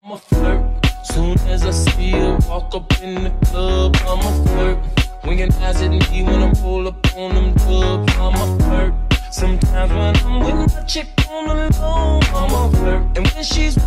I'm a flirt. Soon as I see her walk up in the club, I'm a flirt. Winking eyes at me when I roll up on them dubs, I'm a flirt. Sometimes when I'm with my chick on the low, I'm a flirt. And when she's